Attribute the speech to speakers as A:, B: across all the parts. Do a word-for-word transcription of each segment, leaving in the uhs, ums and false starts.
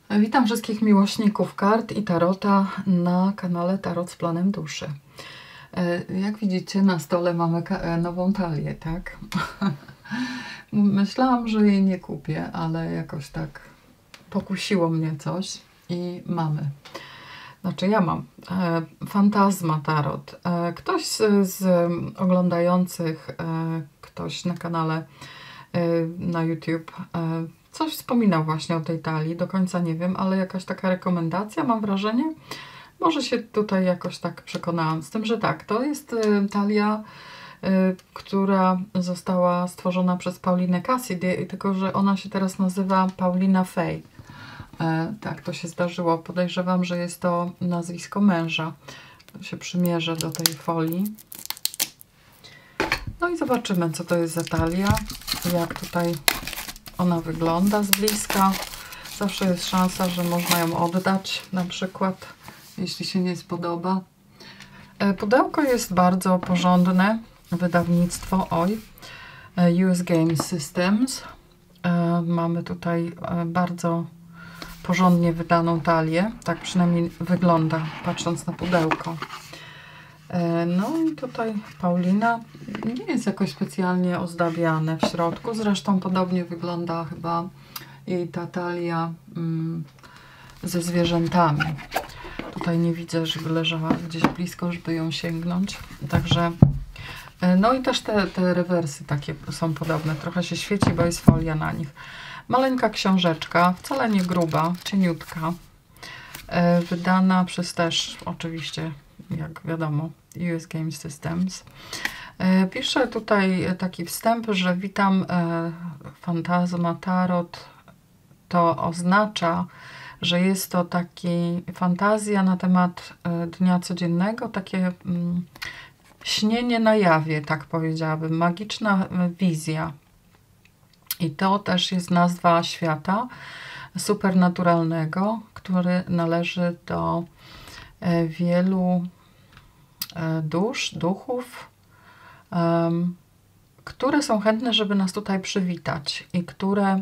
A: Witam wszystkich miłośników kart i tarota na kanale Tarot z Planem Duszy. Jak widzicie, na stole mamy nową talię, tak? Myślałam, że jej nie kupię, ale jakoś tak pokusiło mnie coś i mamy. Znaczy ja mam Fantasma Tarot. Ktoś z, z oglądających, ktoś na kanale na YouTube coś wspominał właśnie o tej talii, do końca nie wiem, ale jakaś taka rekomendacja, mam wrażenie. Może się tutaj jakoś tak przekonałam. Z tym, że tak, to jest talia, która została stworzona przez Paulinę Cassidy, tylko że ona się teraz nazywa Paulina Fey. Tak, to się zdarzyło. Podejrzewam, że jest to nazwisko męża. To się przymierzę do tej folii. No i zobaczymy, co to jest za talia, jak tutaj ona wygląda z bliska. Zawsze jest szansa, że można ją oddać, na przykład, jeśli się nie spodoba. Pudełko jest bardzo porządne. Wydawnictwo oj, U S Game Systems. Mamy tutaj bardzo porządnie wydaną talię. Tak przynajmniej wygląda, patrząc na pudełko. No i tutaj Paulina nie jest jakoś specjalnie ozdabiane w środku. Zresztą podobnie wygląda chyba jej ta talia mm, ze zwierzętami. Tutaj nie widzę, żeby leżała gdzieś blisko, żeby ją sięgnąć. Także, no i też te, te rewersy takie są podobne. Trochę się świeci, bo jest folia na nich. Maleńka książeczka, wcale nie gruba, cieniutka. Wydana przez też oczywiście, jak wiadomo, U S Game Systems. Piszę tutaj taki wstęp, że witam Fantasma Tarot. To oznacza, że jest to taki fantazja na temat dnia codziennego, takie mm, śnienie na jawie, tak powiedziałabym, magiczna wizja. I to też jest nazwa świata supernaturalnego, który należy do wielu dusz, duchów, um, które są chętne, żeby nas tutaj przywitać i które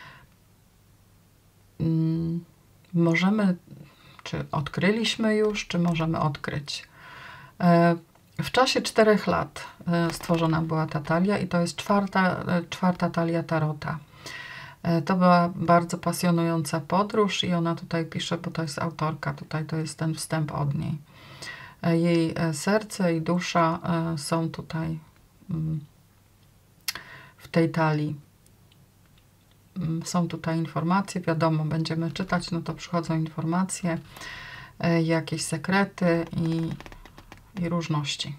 A: um, możemy, czy odkryliśmy już, czy możemy odkryć. E, w czasie czterech lat e, stworzona była ta talia i to jest czwarta, e, czwarta talia tarota. E, to była bardzo pasjonująca podróż i ona tutaj pisze, bo to jest autorka, tutaj to jest ten wstęp od niej. Jej serce i dusza są tutaj w tej talii. Są tutaj informacje, wiadomo, będziemy czytać, no to przychodzą informacje, jakieś sekrety i, i różności.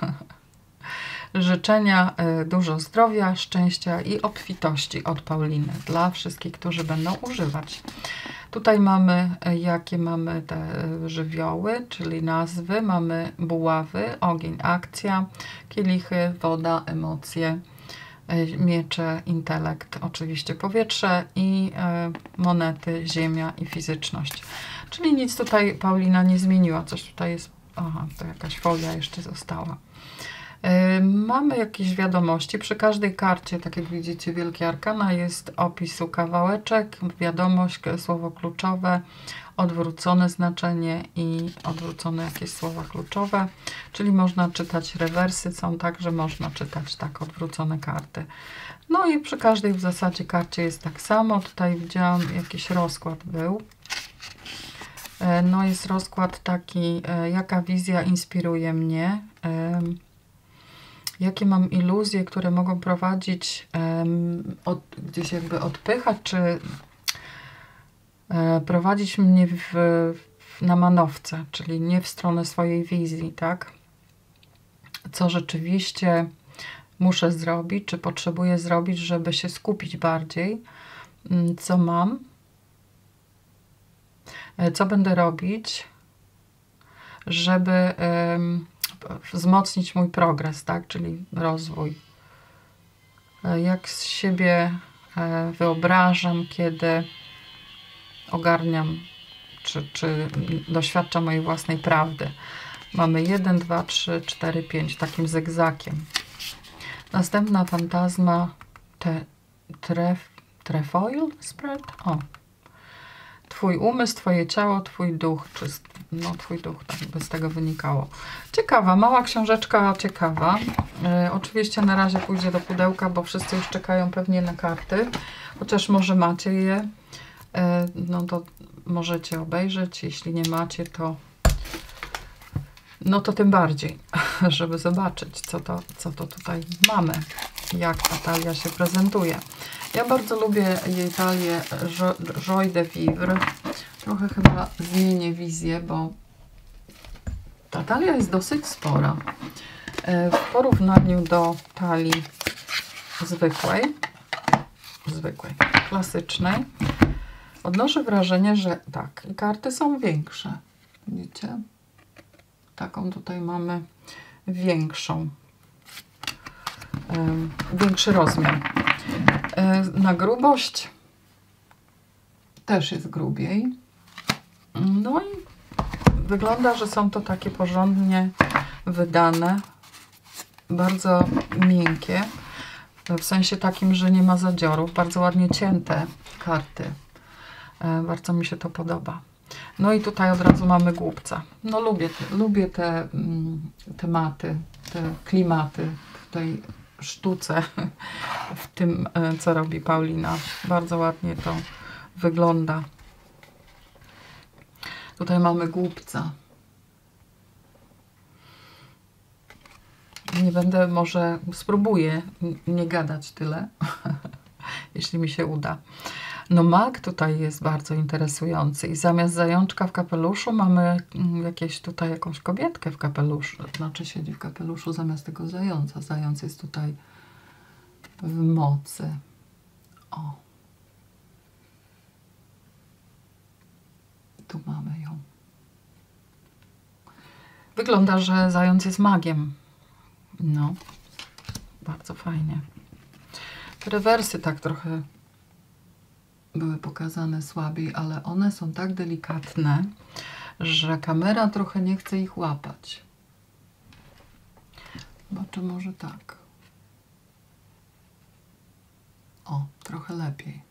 A: Życzenia dużo zdrowia, szczęścia i obfitości od Pauliny dla wszystkich, którzy będą używać. Tutaj mamy, jakie mamy te żywioły, czyli nazwy. Mamy buławy, ogień, akcja, kielichy, woda, emocje, miecze, intelekt, oczywiście powietrze i monety, ziemia i fizyczność. Czyli nic tutaj Paulina nie zmieniła. Coś tutaj jest, aha, to jakaś folia jeszcze została. Mamy jakieś wiadomości. Przy każdej karcie, tak jak widzicie, Wielkie Arkana, jest opisu kawałeczek, wiadomość, słowo kluczowe, odwrócone znaczenie i odwrócone jakieś słowa kluczowe. Czyli można czytać rewersy, są tak, że można czytać tak odwrócone karty. No i przy każdej w zasadzie karcie jest tak samo. Tutaj widziałam, jakiś rozkład był. No jest rozkład taki, jaka wizja inspiruje mnie. Jakie mam iluzje, które mogą prowadzić, um, od, gdzieś jakby odpychać, czy e, prowadzić mnie w, w, na manowce, czyli nie w stronę swojej wizji, tak? Co rzeczywiście muszę zrobić, czy potrzebuję zrobić, żeby się skupić bardziej, co mam, e, co będę robić, żeby e, wzmocnić mój progres, tak, czyli rozwój. Jak z siebie wyobrażam, kiedy ogarniam, czy, czy doświadczam mojej własnej prawdy. Mamy jeden, dwa, trzy, cztery, pięć, takim zegzakiem. Następna fantazma te, tref, trefoil spread. O. twój umysł, twoje ciało, twój duch, czy no twój duch, tak by z tego wynikało. Ciekawa, mała książeczka, ciekawa. E, oczywiście na razie pójdzie do pudełka, bo wszyscy już czekają pewnie na karty, chociaż może macie je, e, no to możecie obejrzeć, jeśli nie macie, to no to tym bardziej, żeby zobaczyć, co to, co to tutaj mamy, jak ta talia się prezentuje. Ja bardzo lubię jej talię Joie de Vivre. Trochę chyba zmienię wizję, bo ta talia jest dosyć spora. W porównaniu do talii zwykłej, zwykłej, klasycznej, odnoszę wrażenie, że tak, i karty są większe. Widzicie? Taką tutaj mamy większą, yy, większy rozmiar. Yy, na grubość też jest grubiej. No i wygląda, że są to takie porządnie wydane, bardzo miękkie, w sensie takim, że nie ma zadziorów, bardzo ładnie cięte karty. Yy, bardzo mi się to podoba. No i tutaj od razu mamy głupca. No lubię te, lubię te mm, tematy, te klimaty w tej sztuce, w tym, co robi Paulina. Bardzo ładnie to wygląda. Tutaj mamy głupca. Nie będę, może spróbuję nie gadać tyle, jeśli mi się uda. No mak tutaj jest bardzo interesujący i zamiast zajączka w kapeluszu mamy jakieś tutaj jakąś kobietkę w kapeluszu. Znaczy siedzi w kapeluszu zamiast tego zająca. Zając jest tutaj w mocy. O. Tu mamy ją. Wygląda, że zając jest magiem. No. Bardzo fajnie. Te rewersy tak trochę były pokazane słabiej, ale one są tak delikatne, że kamera trochę nie chce ich łapać. Zobaczę może tak. O, trochę lepiej.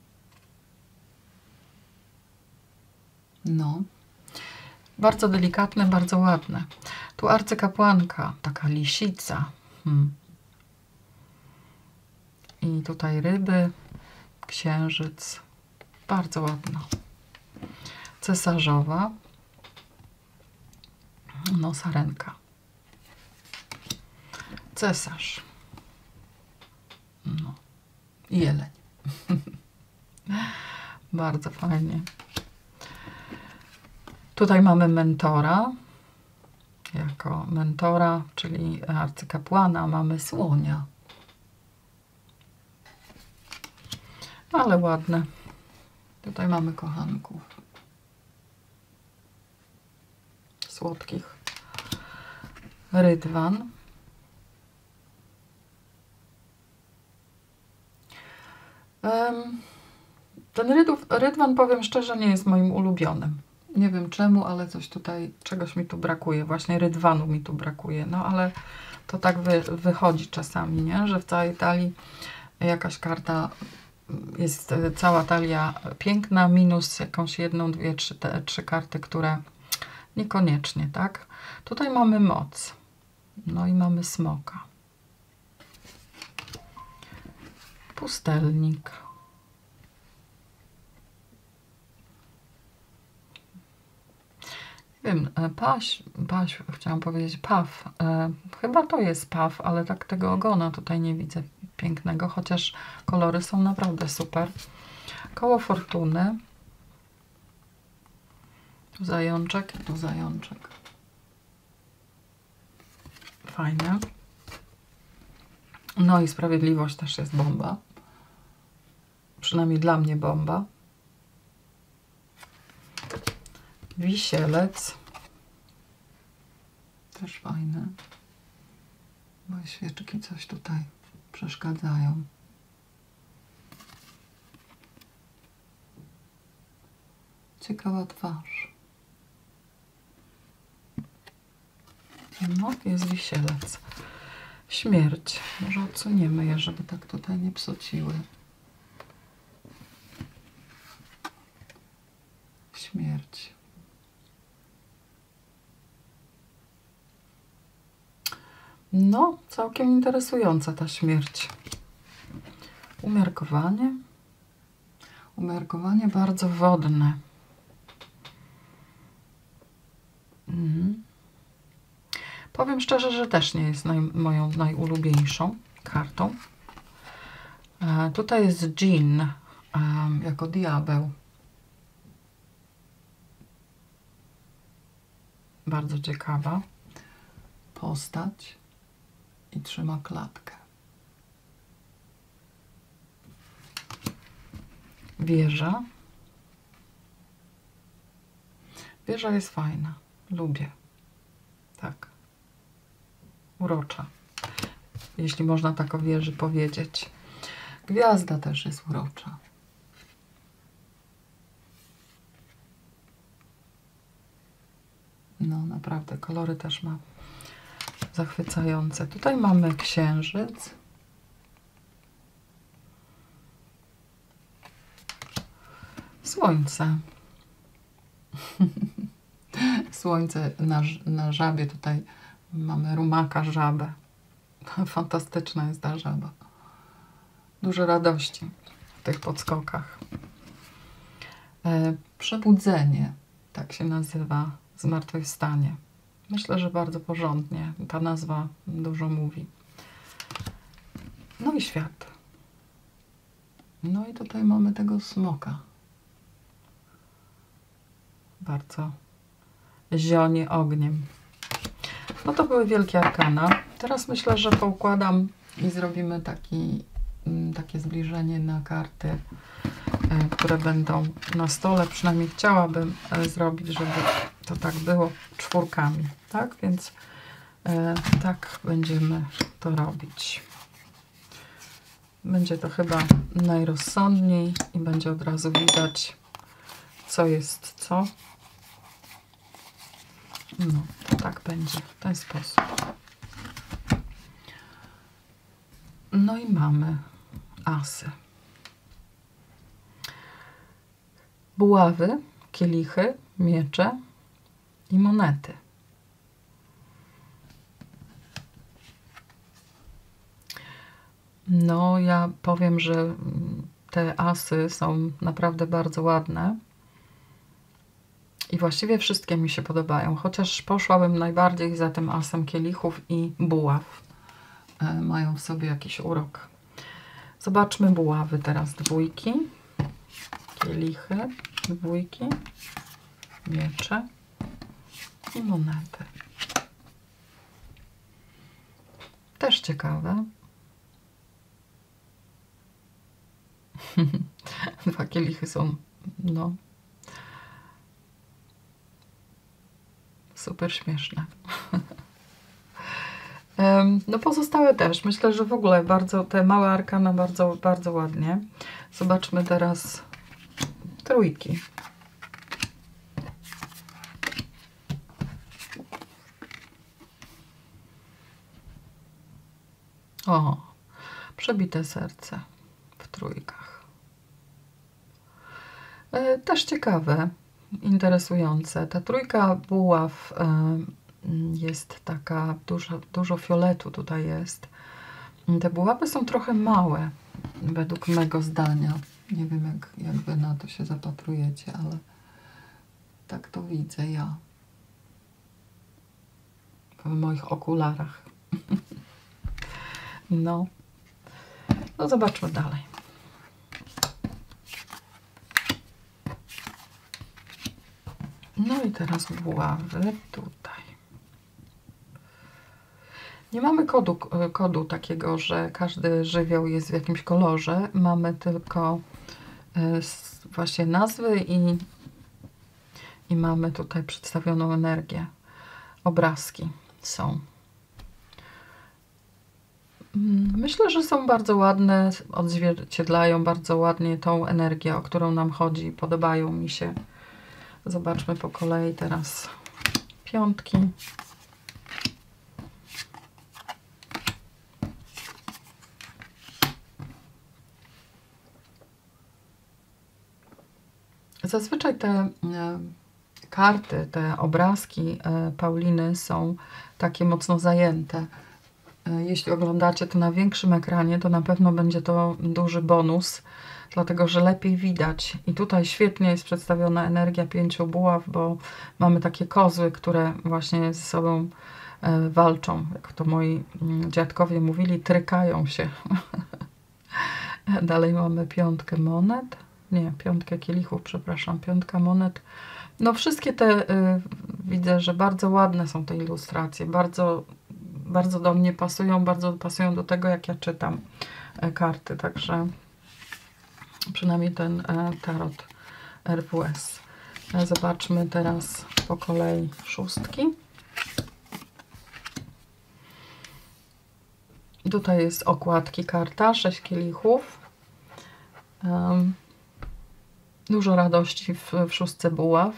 A: No. Bardzo delikatne, bardzo ładne. Tu arcykapłanka, taka lisica. Hmm. I tutaj ryby, księżyc. Bardzo ładna. Cesarzowa. No, sarenka. Cesarz. No. I jeleń. Bardzo fajnie. Tutaj mamy mentora. Jako mentora, czyli arcykapłana, mamy słonia. Ale ładne. Tutaj mamy kochanków. Słodkich. Rydwan. Um, ten rydów, rydwan, powiem szczerze, nie jest moim ulubionym. Nie wiem czemu, ale coś tutaj, czegoś mi tu brakuje. Właśnie rydwanu mi tu brakuje. No ale to tak wy, wychodzi czasami, nie? Że w całej talii jakaś karta jest, cała talia piękna, minus jakąś jedną, dwie, trzy, te, trzy karty, które niekoniecznie, tak? Tutaj mamy moc. No i mamy smoka. Pustelnik. Nie wiem, paś, paś, chciałam powiedzieć paw. E, chyba to jest paw, ale tak tego ogona tutaj nie widzę pięknego, chociaż kolory są naprawdę super. Koło fortuny. Tu zajączek, tu zajączek. Fajnie. No i sprawiedliwość też jest bomba. Przynajmniej dla mnie bomba. Wisielec. Też fajne. Moje świeczki coś tutaj przeszkadzają. Ciekawa twarz. No, jest wisielec. Śmierć. Może odsuniemy je, żeby tak tutaj nie psociły. śmierć. No, całkiem interesująca ta śmierć. Umiarkowanie. Umiarkowanie bardzo wodne. Mhm. Powiem szczerze, że też nie jest naj, moją najulubieńszą kartą. E, tutaj jest dżin e, jako diabeł. Bardzo ciekawa postać i trzyma klatkę. Wieża. Wieża jest fajna. Lubię. Tak. Urocza. Jeśli można tak o wieży powiedzieć. Gwiazda też jest urocza. No naprawdę, kolory też ma zachwycające. Tutaj mamy księżyc. Słońce. Słońce na, na żabie. Tutaj mamy rumaka żabę. Fantastyczna jest ta żaba. Dużo radości w tych podskokach. E, przebudzenie, tak się nazywa, zmartwychwstanie. Myślę, że bardzo porządnie. Ta nazwa dużo mówi. No i świat. No i tutaj mamy tego smoka. Bardzo zionie ogniem. No to były wielkie arkana. Teraz myślę, że poukładam i zrobimy taki, takie zbliżenie na karty, które będą na stole. Przynajmniej chciałabym zrobić, żeby to tak było czwórkami. Tak? Więc e, tak będziemy to robić. Będzie to chyba najrozsądniej i będzie od razu widać, co jest co. No, to tak będzie, w ten sposób. No i mamy asy. Buławy, kielichy, miecze i monety. No, ja powiem, że te asy są naprawdę bardzo ładne. I właściwie wszystkie mi się podobają, chociaż poszłabym najbardziej za tym asem kielichów i buław. E, mają w sobie jakiś urok. Zobaczmy buławy teraz. Dwójki, kielichy, dwójki, miecze i monety. Też ciekawe. Dwa kielichy są, no, super śmieszne. No pozostałe też. Myślę, że w ogóle bardzo te małe arkana bardzo, bardzo ładnie. Zobaczmy teraz trójki. O, przebite serce w trójkach. E, też ciekawe, interesujące. Ta trójka buław e, jest taka, dużo, dużo fioletu tutaj jest. Te buławy są trochę małe, według mego zdania. Nie wiem, jak, jak wy na to się zapatrujecie, ale tak to widzę ja w moich okularach. No, no zobaczmy dalej. No i teraz buławy tutaj. Nie mamy kodu, kodu takiego, że każdy żywioł jest w jakimś kolorze. Mamy tylko właśnie nazwy i, i mamy tutaj przedstawioną energię. Obrazki są. Myślę, że są bardzo ładne, odzwierciedlają bardzo ładnie tą energię, o którą nam chodzi. Podobają mi się. Zobaczmy po kolei teraz piątki. Zazwyczaj te e, karty, te obrazki e, Pauliny są takie mocno zajęte. E, jeśli oglądacie to na większym ekranie, to na pewno będzie to duży bonus, dlatego że lepiej widać. I tutaj świetnie jest przedstawiona energia pięciu buław, bo mamy takie kozły, które właśnie ze sobą e, walczą. Jak to moi mm, dziadkowie mówili, trykają się. Dalej mamy piątkę monet. Nie, piątkę kielichów, przepraszam, piątka monet. No wszystkie te, y, widzę, że bardzo ładne są te ilustracje, bardzo, bardzo do mnie pasują, bardzo pasują do tego, jak ja czytam y, karty, także przynajmniej ten y, tarot R W S. Y, zobaczmy teraz po kolei szóstki. Tutaj jest okładki karta, sześć kielichów. Um, Dużo radości w, w szóstce buław.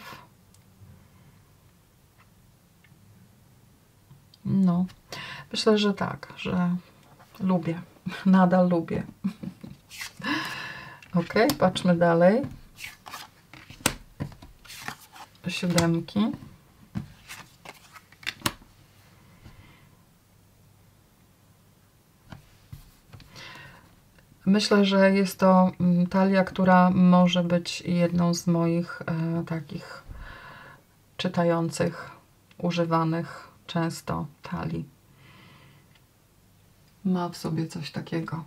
A: No, myślę, że tak, że lubię, nadal lubię. Ok, patrzmy dalej. Siódemki. Myślę, że jest to talia, która może być jedną z moich e, takich czytających, używanych często talii. Ma w sobie coś takiego.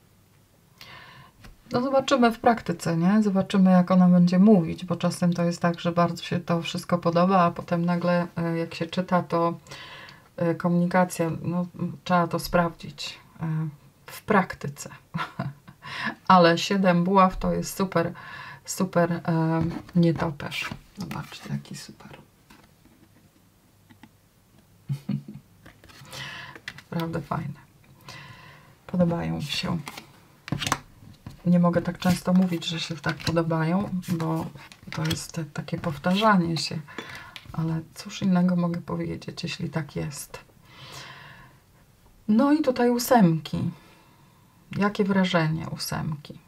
A: No zobaczymy w praktyce, nie? Zobaczymy, jak ona będzie mówić, bo czasem to jest tak, że bardzo się to wszystko podoba, a potem nagle e, jak się czyta, to e, komunikacja, no trzeba to sprawdzić e, w praktyce. Ale siedem buław to jest super, super e, nietoperz. Zobaczcie, jaki super. Naprawdę fajne. Podobają mi się. Nie mogę tak często mówić, że się tak podobają, bo to jest takie powtarzanie się. Ale cóż innego mogę powiedzieć, jeśli tak jest. No i tutaj ósemki. Jakie wrażenie ósemki?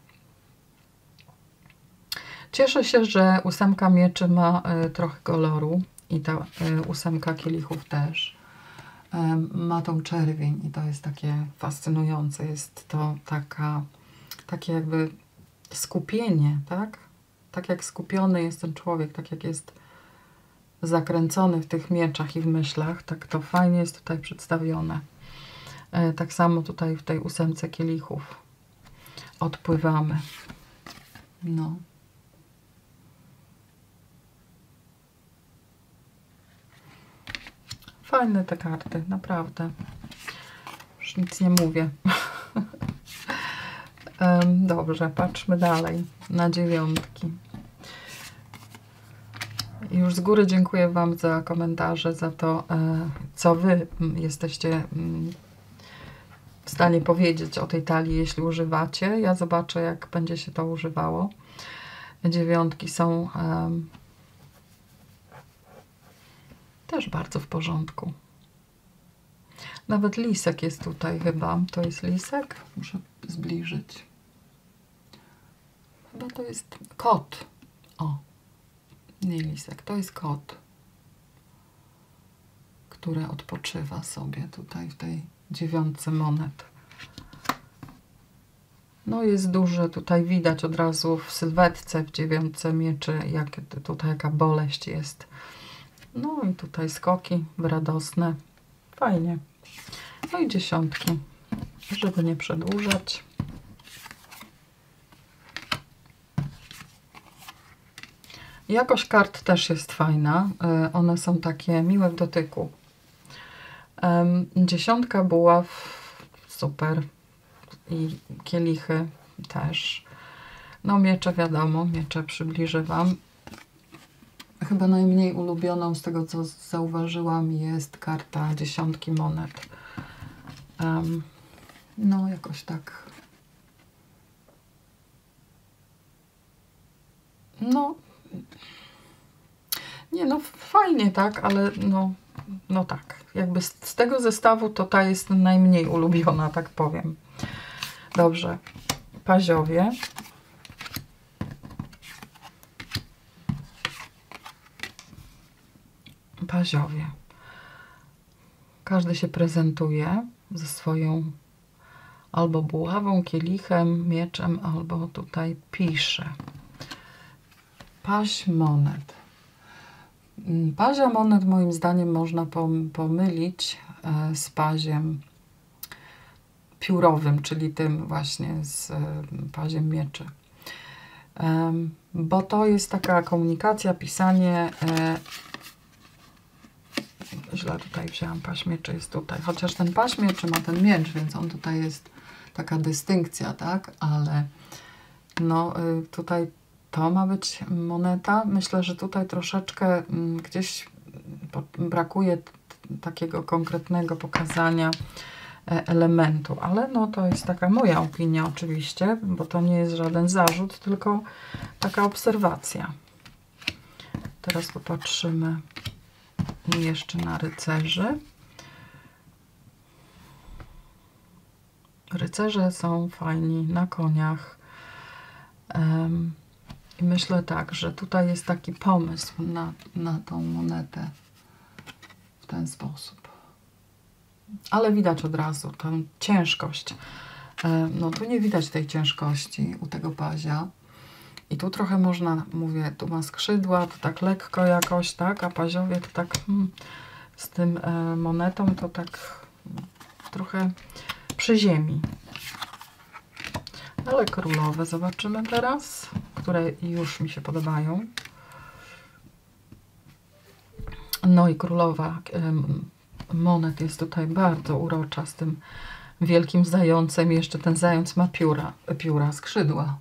A: Cieszę się, że ósemka mieczy ma y, trochę koloru i ta y, ósemka kielichów też. Y, ma tą czerwień i to jest takie fascynujące. Jest to taka, takie jakby skupienie, tak? Tak jak skupiony jest ten człowiek, tak jak jest zakręcony w tych mieczach i w myślach, tak to fajnie jest tutaj przedstawione. Tak samo tutaj w tej ósemce kielichów odpływamy. No. Fajne te karty, naprawdę. Już nic nie mówię. Dobrze, patrzmy dalej na dziewiątki. Już z góry dziękuję Wam za komentarze, za to, co Wy jesteście w stanie powiedzieć o tej talii, jeśli używacie. Ja zobaczę, jak będzie się to używało. Dziewiątki są um, też bardzo w porządku. Nawet lisek jest tutaj chyba. To jest lisek? Muszę zbliżyć. Chyba to jest kot. O, nie lisek, to jest kot, który odpoczywa sobie tutaj w tej dziewiątce monet. No jest duży, tutaj widać od razu w sylwetce, w dziewiątce mieczy, jak tutaj jaka boleść jest. No i tutaj skoki radosne. Fajnie. No i dziesiątki, żeby nie przedłużać. Jakość kart też jest fajna. One są takie miłe w dotyku. Dziesiątka buław, super. I kielichy też. No miecze wiadomo, miecze przybliżę Wam. Chyba najmniej ulubioną z tego, co zauważyłam, jest karta dziesiątki monet. Um, no jakoś tak. No. Nie no, fajnie, tak, ale no, no tak. Jakby z, z tego zestawu to ta jest najmniej ulubiona, tak powiem. Dobrze. Paziowie. paziowie. Każdy się prezentuje ze swoją albo buławą, kielichem, mieczem, albo tutaj pisze. Paź monet. Pazia monet moim zdaniem można pomylić z paziem piórowym, czyli tym właśnie z paziem mieczy. Bo to jest taka komunikacja, pisanie. Źle tutaj wzięłam, paź mieczy jest tutaj. Chociaż ten paź mieczy ma ten miecz, więc on tutaj jest taka dystynkcja, tak? Ale no tutaj to ma być moneta. Myślę, że tutaj troszeczkę gdzieś brakuje takiego konkretnego pokazania elementu, ale no to jest taka moja opinia oczywiście, bo to nie jest żaden zarzut, tylko taka obserwacja. Teraz popatrzymy jeszcze na rycerzy. Rycerze są fajni na koniach. Um, I myślę tak, że tutaj jest taki pomysł na, na tą monetę w ten sposób. Ale widać od razu tę ciężkość. No tu nie widać tej ciężkości u tego pazia. I tu trochę można, mówię, tu ma skrzydła, to tak lekko jakoś, tak? A paziowie to tak hmm, z tym e, monetą to tak trochę przy ziemi. Ale królowe zobaczymy teraz, które już mi się podobają. No i królowa e, monet jest tutaj bardzo urocza z tym wielkim zającem. Jeszcze ten zając ma pióra, pióra skrzydła.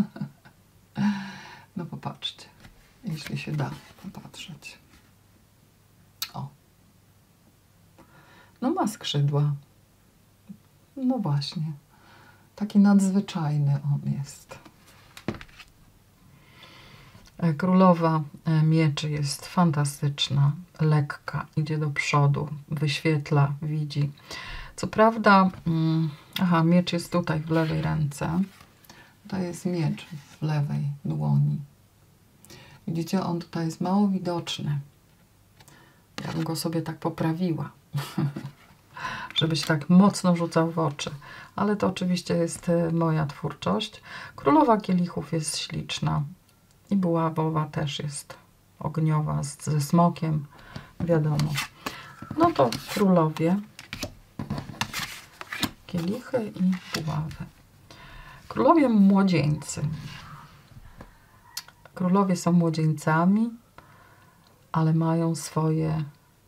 A: No popatrzcie, jeśli się da popatrzeć. O. No ma skrzydła. No właśnie. Taki nadzwyczajny on jest. Królowa mieczy jest fantastyczna, lekka, idzie do przodu, wyświetla, widzi. Co prawda, mm, aha, miecz jest tutaj w lewej ręce. To jest miecz w lewej dłoni. Widzicie, on tutaj jest mało widoczny. Ja bym go sobie tak poprawiła, żeby się tak mocno rzucał w oczy. Ale to oczywiście jest moja twórczość. Królowa kielichów jest śliczna. I buławowa też jest ogniowa z, ze smokiem. Wiadomo. No to królowie. Kielichy i buławy. Królowie młodzieńcy. Królowie są młodzieńcami, ale mają swoje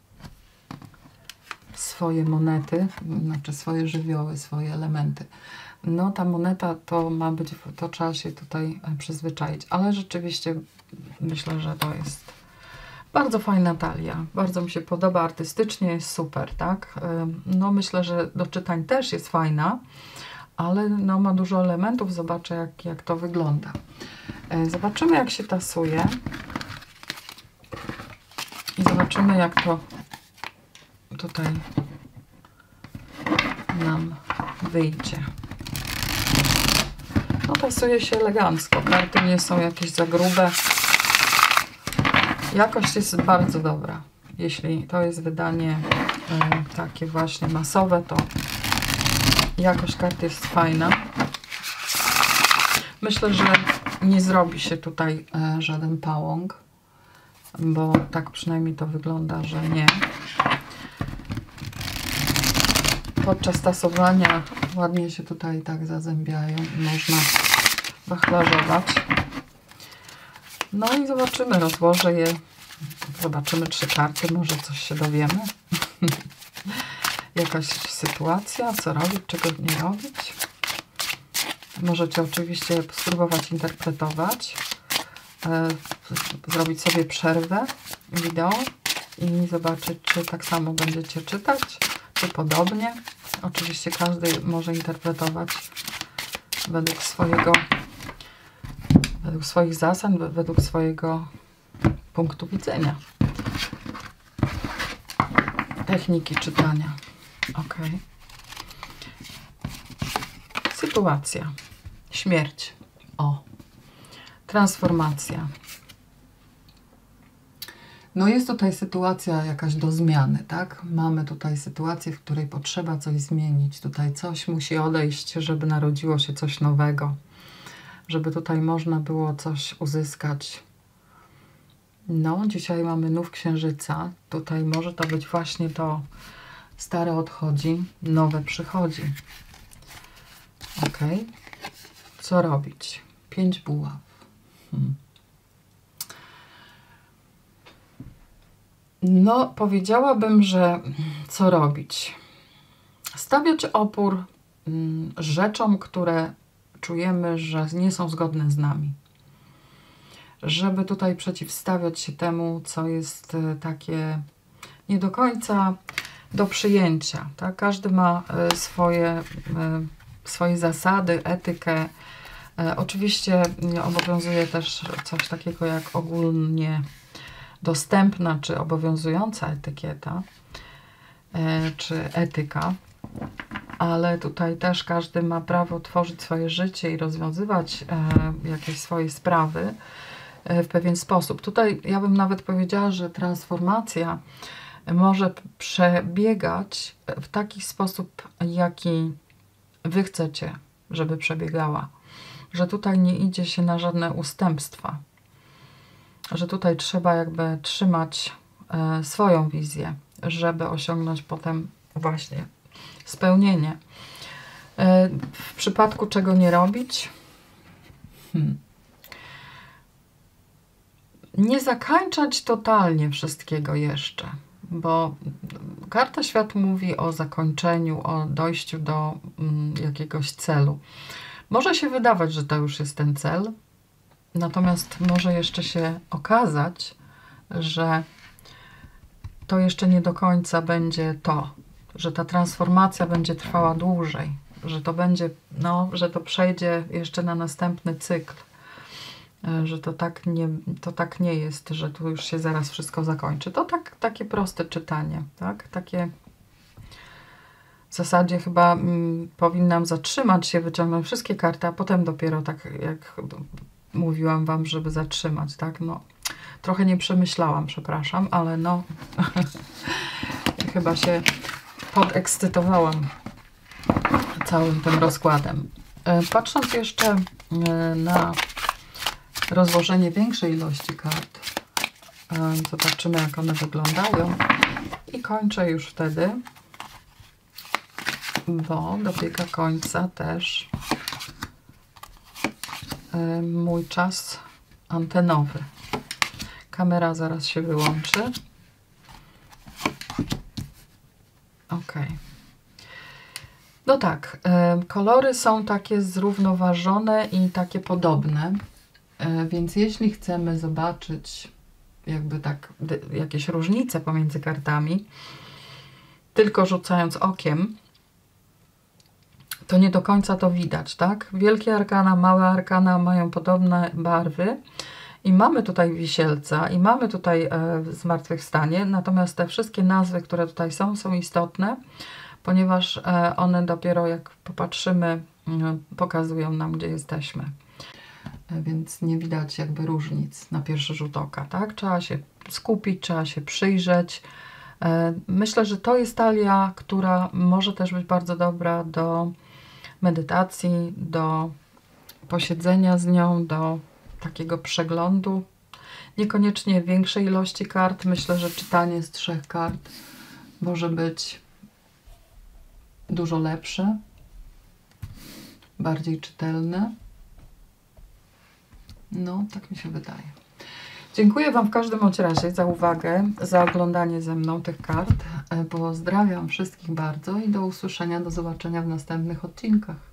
A: swoje monety, znaczy swoje żywioły, swoje elementy. No ta moneta to ma być, to trzeba się tutaj przyzwyczaić, ale rzeczywiście myślę, że to jest bardzo fajna talia. Bardzo mi się podoba, artystycznie jest super, tak? No myślę, że do czytań też jest fajna, ale no ma dużo elementów. Zobaczę, jak, jak to wygląda. Zobaczymy, jak się tasuje i zobaczymy, jak to tutaj nam wyjdzie. No tasuje się elegancko. Karty nie są jakieś za grube. Jakość jest bardzo dobra. Jeśli to jest wydanie y, takie właśnie masowe, to jakość kart jest fajna. Myślę, że nie zrobi się tutaj y, żaden pałąk, bo tak przynajmniej to wygląda, że nie. Podczas tasowania ładnie się tutaj tak zazębiają. Można wachlarzować. No i zobaczymy, rozłożę je. Zobaczymy trzy karty, może coś się dowiemy. Jakaś sytuacja, co robić, czego nie robić. Możecie oczywiście spróbować interpretować. E, zrobić sobie przerwę wideo i zobaczyć, czy tak samo będziecie czytać, czy podobnie. Oczywiście każdy może interpretować według swojego, według swoich zasad, według swojego punktu widzenia. Techniki czytania. Ok. Sytuacja. Śmierć. O. Transformacja. No jest tutaj sytuacja jakaś do zmiany, tak? Mamy tutaj sytuację, w której potrzeba coś zmienić. Tutaj coś musi odejść, żeby narodziło się coś nowego. Żeby tutaj można było coś uzyskać. No, dzisiaj mamy nów księżyca. Tutaj może to być właśnie to stare odchodzi, nowe przychodzi. Ok. Co robić? Pięć buław. Hmm. No, powiedziałabym, że co robić? Stawiać opór mm, rzeczom, które czujemy, że nie są zgodne z nami. Żeby tutaj przeciwstawiać się temu, co jest takie nie do końca do przyjęcia. Tak? Każdy ma swoje, swoje zasady, etykę. Oczywiście obowiązuje też coś takiego jak ogólnie dostępna czy obowiązująca etykieta, czy etyka, ale tutaj też każdy ma prawo tworzyć swoje życie i rozwiązywać jakieś swoje sprawy w pewien sposób. Tutaj ja bym nawet powiedziała, że transformacja może przebiegać w taki sposób, jaki wy chcecie, żeby przebiegała. Że tutaj nie idzie się na żadne ustępstwa. Że tutaj trzeba jakby trzymać e, swoją wizję, żeby osiągnąć potem właśnie spełnienie. E, w przypadku czego nie robić? Hmm. Nie zakańczać totalnie wszystkiego jeszcze, bo karta świat mówi o zakończeniu, o dojściu do mm, jakiegoś celu. Może się wydawać, że to już jest ten cel, natomiast może jeszcze się okazać, że to jeszcze nie do końca będzie to, że ta transformacja będzie trwała dłużej, że to będzie, no, że to przejdzie jeszcze na następny cykl, że to tak nie, to tak nie jest, że tu już się zaraz wszystko zakończy. To tak, takie proste czytanie, tak? Takie w zasadzie chyba mm, powinnam zatrzymać się, wyciągnąć wszystkie karty, a potem dopiero tak jak mówiłam wam, żeby zatrzymać, tak? No, trochę nie przemyślałam, przepraszam, ale no chyba się podekscytowałam całym tym rozkładem. Patrząc jeszcze na rozłożenie większej ilości kart, zobaczymy, jak one wyglądają i kończę już wtedy, bo dobiega końca też mój czas antenowy. Kamera zaraz się wyłączy. Ok. No tak, kolory są takie zrównoważone i takie podobne, więc jeśli chcemy zobaczyć jakby tak jakieś różnice pomiędzy kartami, tylko rzucając okiem, to nie do końca to widać, tak? Wielkie arkana, małe arkana mają podobne barwy i mamy tutaj wisielca i mamy tutaj e, zmartwychwstanie, natomiast te wszystkie nazwy, które tutaj są, są istotne, ponieważ e, one dopiero jak popatrzymy, e, pokazują nam, gdzie jesteśmy. E, więc nie widać jakby różnic na pierwszy rzut oka, tak? Trzeba się skupić, trzeba się przyjrzeć. E, myślę, że to jest talia, która może też być bardzo dobra do medytacji, do posiedzenia z nią, do takiego przeglądu. Niekoniecznie większej ilości kart. Myślę, że czytanie z trzech kart może być dużo lepsze, bardziej czytelne. No, tak mi się wydaje. Dziękuję wam w każdym bądź razie za uwagę, za oglądanie ze mną tych kart. Pozdrawiam wszystkich bardzo i do usłyszenia, do zobaczenia w następnych odcinkach.